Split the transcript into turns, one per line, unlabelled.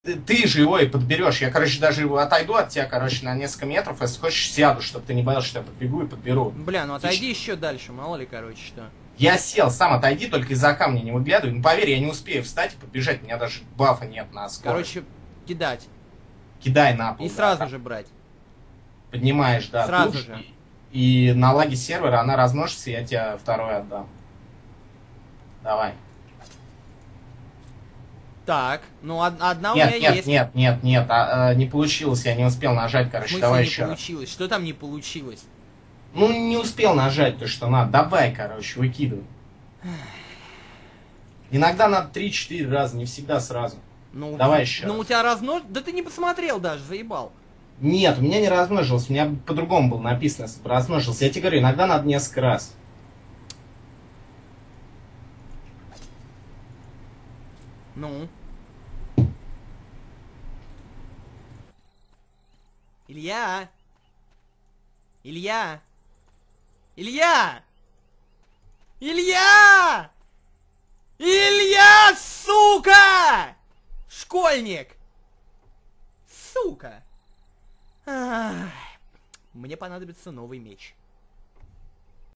Ты же его и подберешь. Я, короче, даже его отойду от тебя, короче, на несколько метров, если хочешь, сяду, чтобы ты не боялся, что я подбегу и подберу.
Бля, ну отойди еще дальше, мало ли, короче, что.
Я сел, сам отойди, только из-за камня не выглядывай. Ну, поверь, я не успею встать и подбежать, у меня даже бафа нет на скорость.
Короче, кидать.
Кидай на пол.
И
Да,
сразу
там
же брать.
поднимаешь, да,
Сразу
туш,
же.
и на лаге сервера она размножится, и я тебе второй отдам. Давай.
Так, ну одна у меня
Нет, нет,
есть.
нет, нет, нет, не получилось, я не успел нажать,
В
короче,
смысле
давай
не
еще раз.
получилось? Что там не получилось?
Ну, не успел нажать то, что надо. Давай, короче, выкидывай. Иногда надо 3-4 раза, не всегда сразу.
Ну,
Давай еще
ну у
раз.
тебя размнож... Да ты не посмотрел даже, заебал.
Нет, у меня не размножился, у меня по-другому было написано, если бы размножился. Я тебе говорю, иногда надо несколько раз.
Ну. Илья! Илья! Илья! Илья! Илья, сука! Школьник! Сука! Ах, мне понадобится новый меч.